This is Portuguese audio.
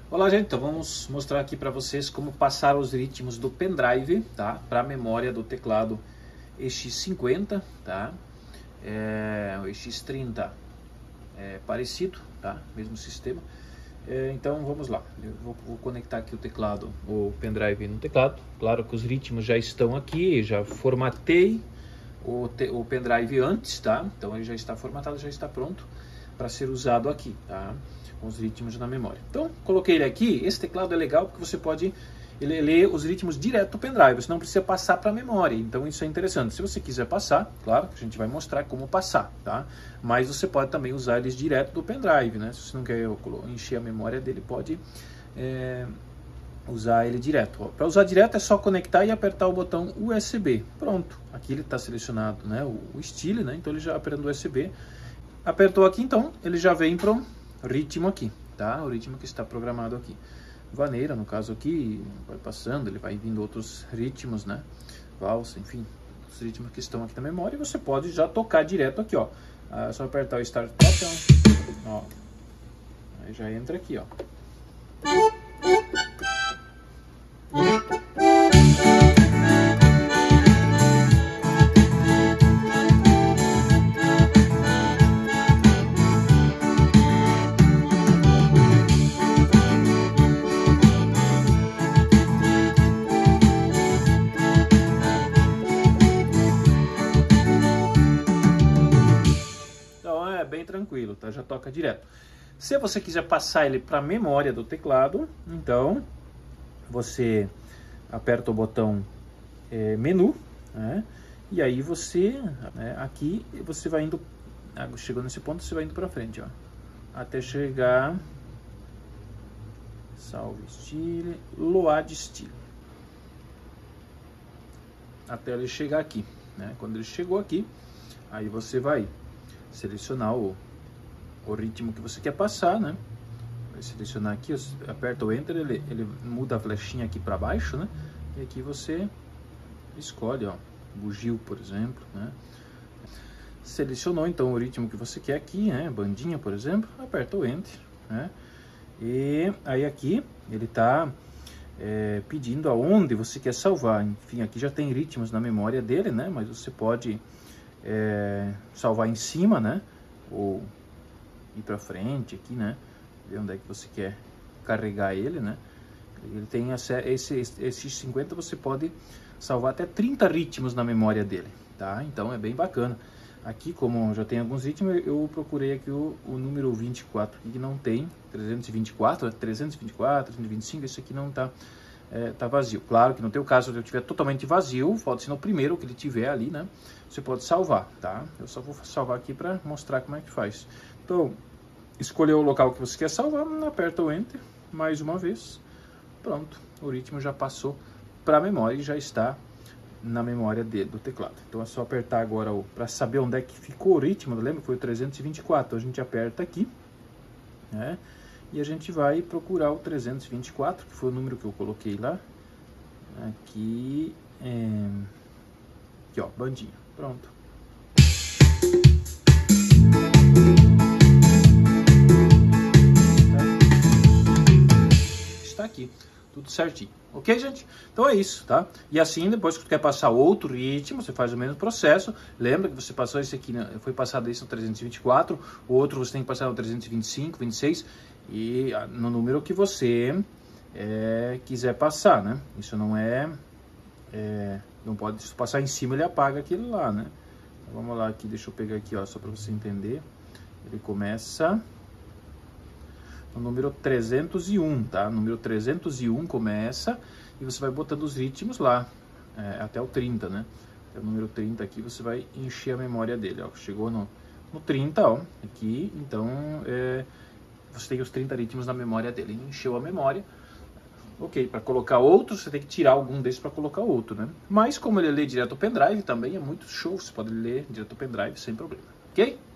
Olá, gente, então vamos mostrar aqui para vocês como passar os ritmos do pendrive, tá, para a memória do teclado EX50, tá, o EX30 é parecido, tá, mesmo sistema. Então vamos lá, eu vou conectar aqui o teclado, o pendrive no teclado. Claro que os ritmos já estão aqui, já formatei o pendrive antes, tá, então ele já está formatado, já está pronto para ser usado aqui, tá, com os ritmos na memória. Então coloquei ele aqui. Esse teclado é legal porque você pode ler os ritmos direto do pendrive, você não precisa passar para a memória, então isso é interessante. Se você quiser passar, claro que a gente vai mostrar como passar, tá? Mas você pode também usar eles direto do pendrive, né? Se você não quer encher a memória dele, pode usar ele direto. Para usar direto é só conectar e apertar o botão USB. Pronto, aqui ele está selecionado, né, o estilo, né? Então ele já apertando o USB, apertou aqui, então ele já vem para o ritmo aqui, tá? O ritmo que está programado aqui. Vaneira, no caso aqui, vai passando, ele vai vindo outros ritmos, né? Valsa, enfim, os ritmos que estão aqui na memória, e você pode já tocar direto aqui, ó. É só apertar o Start Button, ó. Aí já entra aqui, ó. Bem tranquilo, tá? Já toca direto. Se você quiser passar ele para a memória do teclado, então você aperta o botão menu, né? E aí você, aqui você vai indo, chegou nesse ponto, você vai indo para frente, ó, até chegar salve estilo, load estilo, até ele chegar aqui, né? Quando ele chegou aqui, aí você vai selecionar o ritmo que você quer passar, né? Vai selecionar aqui, aperta o Enter, ele muda a flechinha aqui para baixo, né? E aqui você escolhe, ó, bugio, por exemplo, né? Selecionou então o ritmo que você quer aqui, né? Bandinha, por exemplo, aperta o Enter, né? E aí aqui ele tá pedindo aonde você quer salvar. Enfim, aqui já tem ritmos na memória dele, né? Mas você pode salvar em cima, né? Ou ir para frente aqui, né? Ver onde é que você quer carregar ele, né? Ele tem esse 50, você pode salvar até 30 ritmos na memória dele, tá? Então é bem bacana. Aqui, como já tem alguns ritmos, eu procurei aqui o número 24, que não tem 324, 325, esse aqui não tá tá vazio. Claro que no teu caso, se eu tiver totalmente vazio, pode ser no primeiro que ele tiver ali, né? Você pode salvar, tá? Eu só vou salvar aqui para mostrar como é que faz. Então, escolheu o local que você quer salvar, aperta o Enter mais uma vez. Pronto, o ritmo já passou para a memória e já está na memória do teclado. Então é só apertar agora para saber onde é que ficou o ritmo. Lembra que foi o 324? A gente aperta aqui, né? E a gente vai procurar o 324, que foi o número que eu coloquei lá. Aqui, aqui ó, bandinha. Pronto. Está aqui, tudo certinho. Ok, gente? Então é isso, tá? E assim, depois que tu quer passar outro ritmo, você faz o mesmo processo. Lembra que você passou esse aqui, né? Foi passado esse no 324, o outro você tem que passar no 325, 26, e no número que você quiser passar, né? Isso não não pode, se passar em cima ele apaga aquele lá, né? Então, vamos lá aqui, deixa eu pegar aqui, ó, só para você entender. Ele começa no número 301, tá? No número 301 começa e você vai botando os ritmos lá, até o 30, né? Até o número 30 aqui você vai encher a memória dele, ó. Chegou no 30, ó, aqui, então você tem os 30 ritmos na memória dele, encheu a memória. Ok, para colocar outro, você tem que tirar algum desses para colocar outro, né? Mas como ele lê direto ao pendrive, também é muito show, você pode ler direto ao pendrive sem problema, ok?